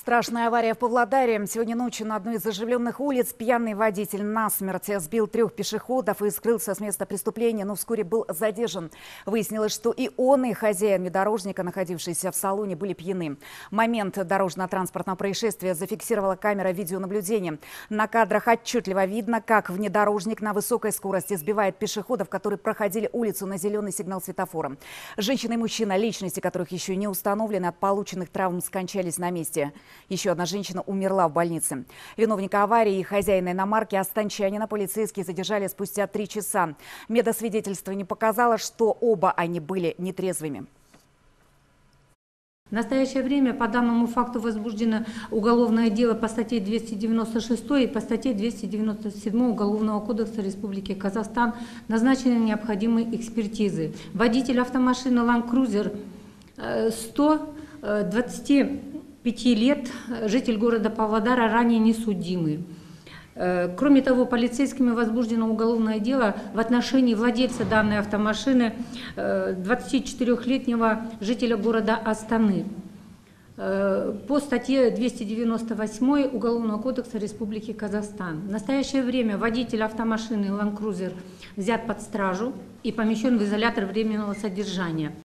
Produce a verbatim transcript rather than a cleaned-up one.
Страшная авария в Павлодаре. Сегодня ночью на одной из оживленных улиц пьяный водитель насмерть сбил трех пешеходов и скрылся с места преступления, но вскоре был задержан. Выяснилось, что и он, и хозяин внедорожника, находившиеся в салоне, были пьяны. Момент дорожно-транспортного происшествия зафиксировала камера видеонаблюдения. На кадрах отчетливо видно, как внедорожник на высокой скорости сбивает пешеходов, которые проходили улицу на зеленый сигнал светофора. Женщина и мужчина, личности которых еще не установлены, от полученных травм скончались на месте. Еще одна женщина умерла в больнице. Виновника аварии и хозяина иномарки останчанина полицейские задержали спустя три часа. Медосвидетельствование показало, что оба они были нетрезвыми. В настоящее время по данному факту возбуждено уголовное дело по статье двести девяносто шесть и по статье двести девяносто семь Уголовного кодекса Республики Казахстан. Назначены необходимые экспертизы. Водитель автомашины Land Cruiser сто двадцати пяти лет, житель города Павлодара, ранее не судимый. Кроме того, полицейскими возбуждено уголовное дело в отношении владельца данной автомашины, двадцатичетырёхлетнего жителя города Астаны, по статье двести девяносто восемь Уголовного кодекса Республики Казахстан. В настоящее время водитель автомашины Land Cruiser взят под стражу и помещен в изолятор временного содержания.